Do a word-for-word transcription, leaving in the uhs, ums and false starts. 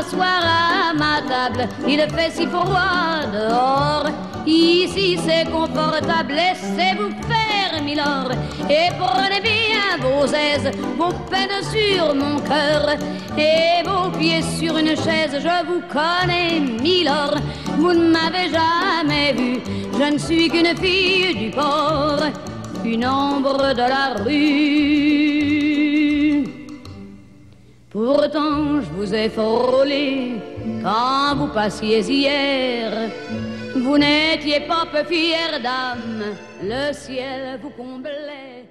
m'asseoir à ma table. Il fait si froid dehors, ici c'est confortable. Laissez-vous faire, milord, et prenez bien vos aises, vos peines sur mon cœur et vos pieds sur une chaise. Je vous connais, milord, vous ne m'avez jamais vu. Je ne suis qu'une fille du port, une ombre de la rue. Pourtant je vous ai frôlé quand vous passiez hier. Vous n'étiez pas peu fière d'âme, le ciel vous comblait.